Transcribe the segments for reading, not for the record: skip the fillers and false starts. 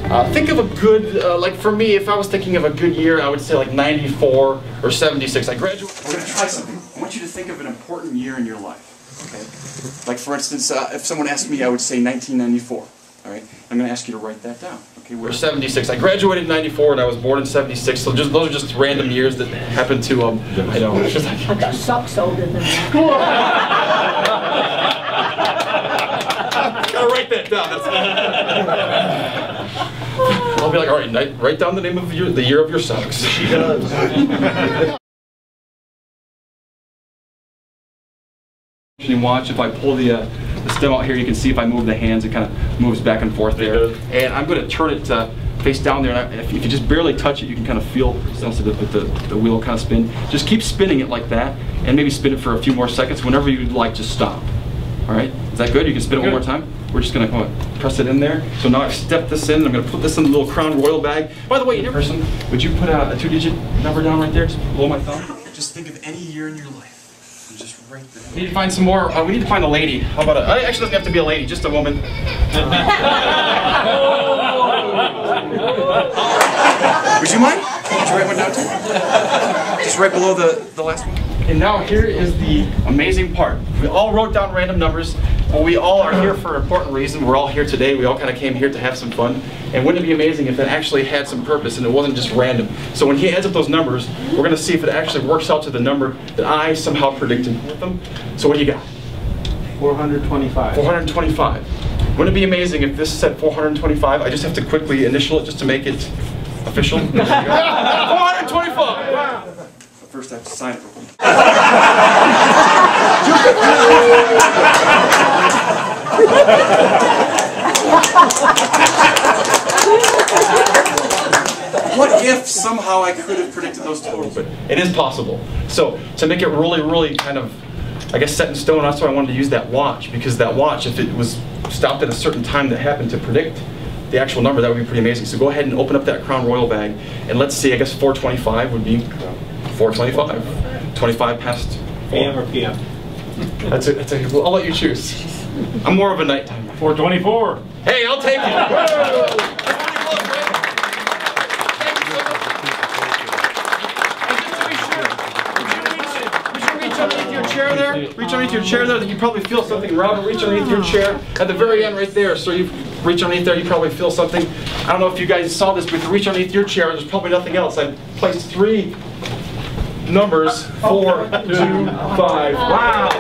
Think of a good, like for me, if I was thinking of a good year, I would say like 94 or 76. I graduated. We're going to try something. I want you to think of an important year in your life. Okay? Like for instance, if someone asked me, I would say 1994. All right? I'm going to ask you to write that down. Okay? We're 76. I graduated in 94 and I was born in 76. So just those are just random years that happened to, I know. It's just like, I got socks older than that. Gotta write that down. I'll be like, all right, write down the name of the year of your socks. She does. You watch if I pull the stem out here, you can see if I move the hands, it kind of moves back and forth there. And I'm going to turn it face down there. And if you just barely touch it, you can kind of feel sensitive that the wheel kind of spin. Just keep spinning it like that, and maybe spin it for a few more seconds. Whenever you'd like, just stop. All right? Is that good? You can spin it one more time. We're just going to press it in there. So now I've stepped this in. I'm going to put this in the little Crown Royal bag. By the way, person, would you put a 2-digit number down right there, just below my thumb? Just think of any year in your life. And just write that. We need to find some more. We need to find a lady. How about it actually doesn't have to be a lady, just a woman. Would you mind? Would you write one down too? Just right below the last one. And now here is the amazing part. We all wrote down random numbers, but we all are here for an important reason. We're all here today. We all kind of came here to have some fun. And wouldn't it be amazing if it actually had some purpose and it wasn't just random? So when he adds up those numbers, we're going to see if it actually works out to the number that I somehow predicted with them. So what do you got? 425. 425. Wouldn't it be amazing if this said 425? I just have to quickly initial it just to make it official. 425! Wow. First I have to sign it. What if somehow I could have predicted those totals? But it is possible. So to make it really, really kind of, I guess, set in stone, that's why I wanted to use that watch, because that watch, if it was stopped at a certain time that happened to predict the actual number, that would be pretty amazing. So go ahead and open up that Crown Royal bag, and let's see, I guess 425 would be 425. 25 past 4. AM or PM? Well, I'll let you choose. I'm more of a nighttime. 424. Hey, I'll take it. Reach underneath your chair there. Reach underneath your chair there. You probably feel something. Robin, reach underneath your chair at the very end right there. So you reach underneath there, you probably feel something. I don't know if you guys saw this, but if you reach underneath your chair, there's probably nothing else. I placed 3 numbers, 4, 2, 5. Wow!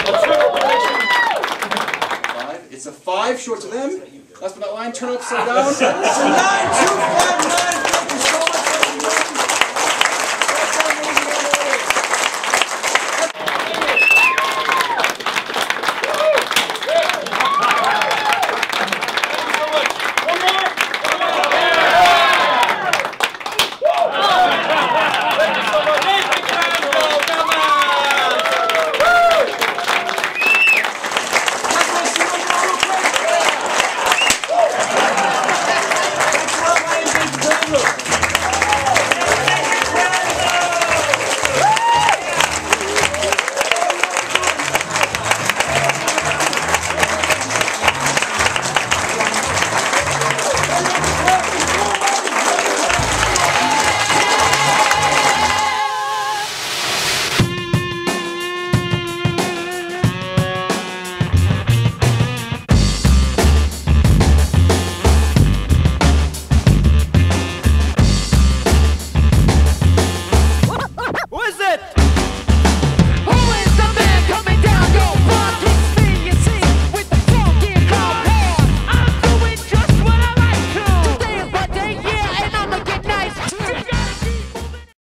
It's a 5, show it to them. Last but not line, turn it upside down. It's a 9, 2, 5, 9.